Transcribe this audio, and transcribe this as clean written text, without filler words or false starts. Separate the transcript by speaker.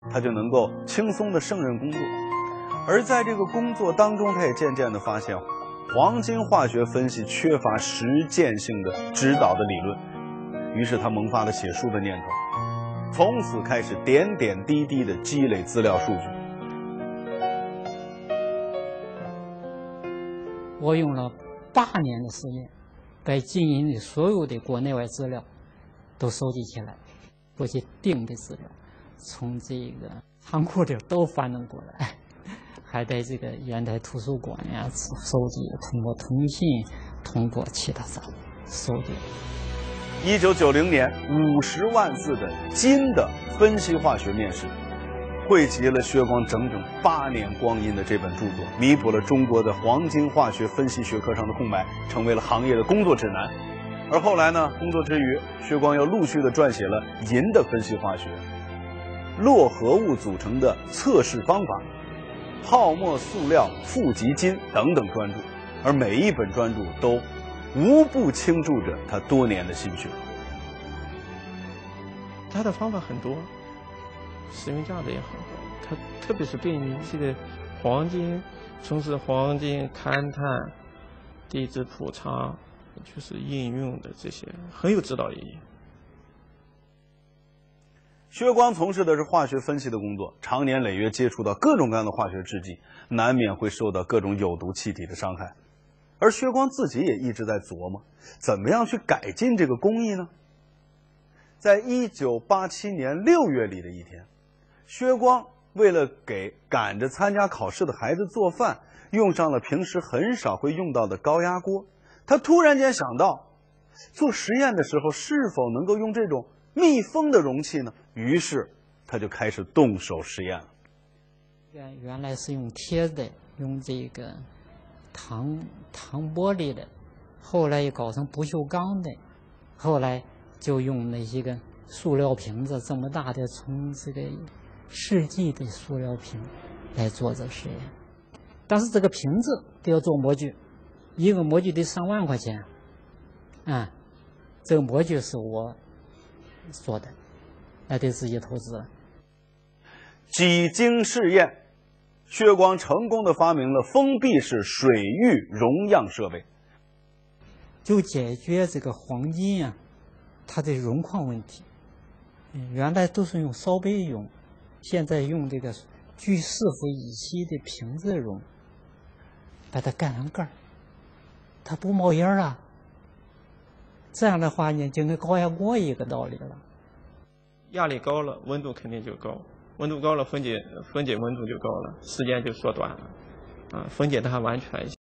Speaker 1: 他就能够轻松地胜任工作。而在这个工作当中，他也渐渐地发现，黄金化学分析缺乏实践性的指导的理论，于是他萌发了写书的念头，从此开始点点滴滴地积累资料数据。
Speaker 2: 我用了8年的时间，把经营的所有的国内外资料都收集起来，过去订的资料，从这个仓库里都翻弄过来，还在这个烟台图书馆呀收集，通过通信，通过其他啥收集。
Speaker 1: 1990年50万字的金的分析化学面试，汇集了薛光整整8年光阴的这本著作，弥补了中国的黄金化学分析学科上的空白，成为了行业的工作指南。而后来呢，工作之余，薛光又陆续的撰写了银的分析化学、络合物组成的测试方法、泡沫塑料负极金等等专著，而每一本专著都无不倾注着他多年的心血。
Speaker 3: 他的方法很多，使用价值也很高。他特别是对你这个黄金，从事黄金勘探、地质普查，就是应用的这些很有指导意义。
Speaker 1: 薛光从事的是化学分析的工作，常年累月接触到各种各样的化学制剂，难免会受到各种有毒气体的伤害。而薛光自己也一直在琢磨，怎么样去改进这个工艺呢？在1987年6月里的一天，薛光为了给赶着参加考试的孩子做饭，用上了平时很少会用到的高压锅。他突然间想到，做实验的时候是否能够用这种密封的容器呢？于是他就开始动手实验了。
Speaker 2: 原来是用铁的，用这个糖玻璃的，后来又搞成不锈钢的，后来就用那些个塑料瓶子，这么大的，从这个世纪的塑料瓶来做这实验。但是这个瓶子都要做模具，一个模具得上万块钱，这个模具是我做的，那得自己投资了。
Speaker 1: 几经试验，薛光成功的发明了封闭式水域溶样设备，
Speaker 2: 就解决这个黄金啊它的溶矿问题。原来都是用烧杯溶，现在用这个聚伺服乙烯的瓶子溶，把它盖上盖儿，它不冒烟啊。这样的话呢，就跟高压锅一个道理了。
Speaker 3: 压力高了，温度肯定就高，温度高了，分解温度就高了，时间就缩短了，分解它完全